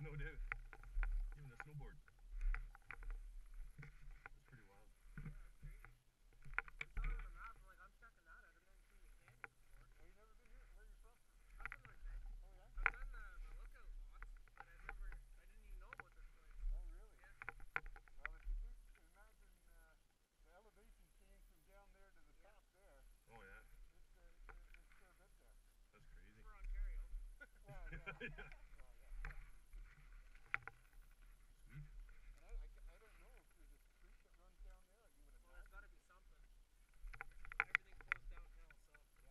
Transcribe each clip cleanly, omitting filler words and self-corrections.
no doubt. Even the snowboard. That's pretty wild. Yeah, that's crazy. We saw it on the map, like I'm checking that out. I've never seen the canyon before. Oh, you never been here? Where are you from? I'm from Winnipeg. Oh yeah? I've done the Lookout lots, but I didn't even know about this place. Oh really? Yeah. Well, if you could imagine the elevation change from down there to the Yeah. top there. Oh yeah. It's a fair bit there. That's crazy. For Ontario. Well, yeah. Yeah. Well, yeah. Sweet. And I don't know if there's a creek that runs down there. You would Well, there's got to imagine. be something. Everything flows downhill, so. Yeah.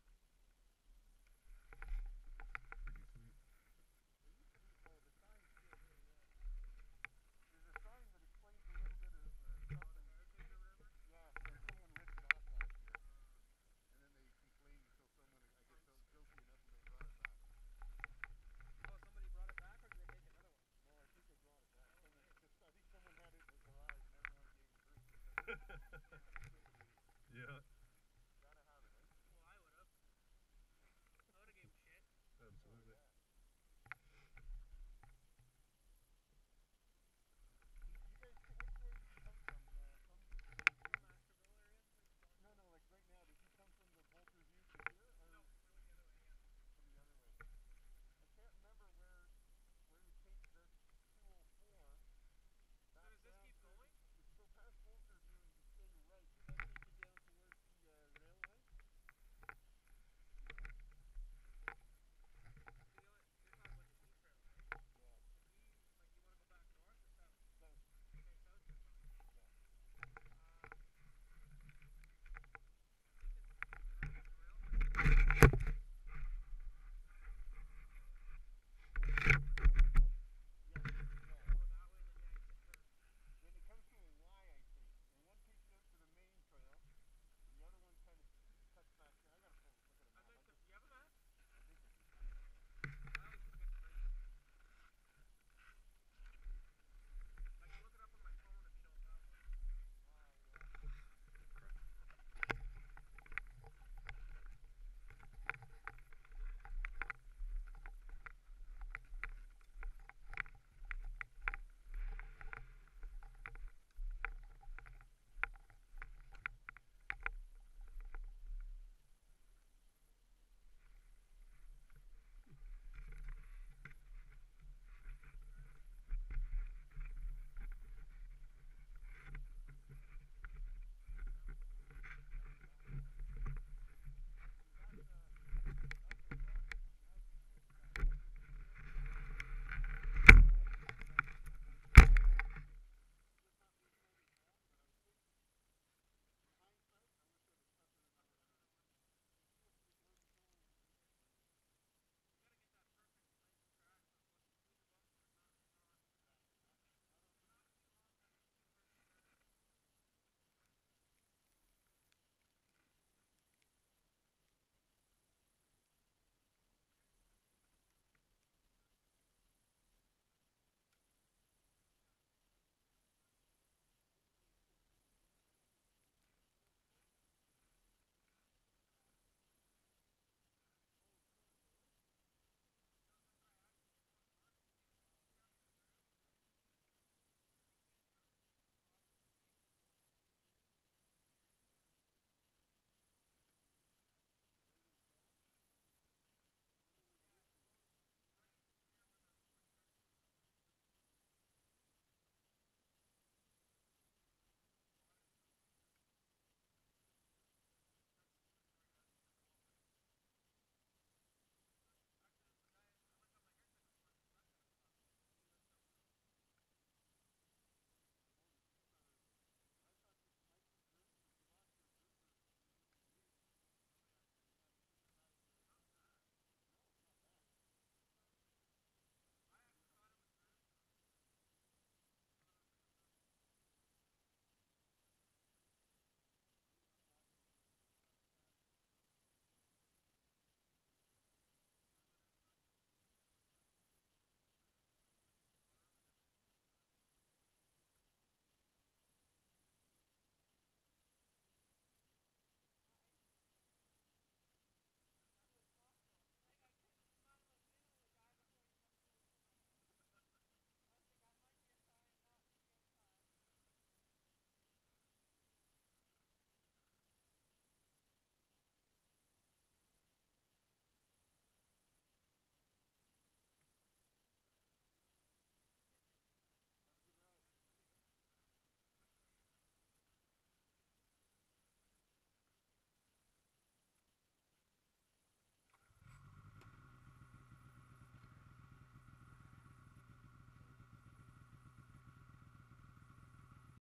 Pretty sweet. There used to be, oh, the sign's still here, yeah. There's a sign that explains a little bit of Oh, the something. heritage or whatever? Yeah, and someone ripped it off last year. And then they complained until someone, I guess, felt guilty enough and they brought it back. Oh, somebody brought it back, or did they make another one? No, I think they brought it back. Oh, Someone nice. just, I think someone had it in their garage and everyone gave them grief because they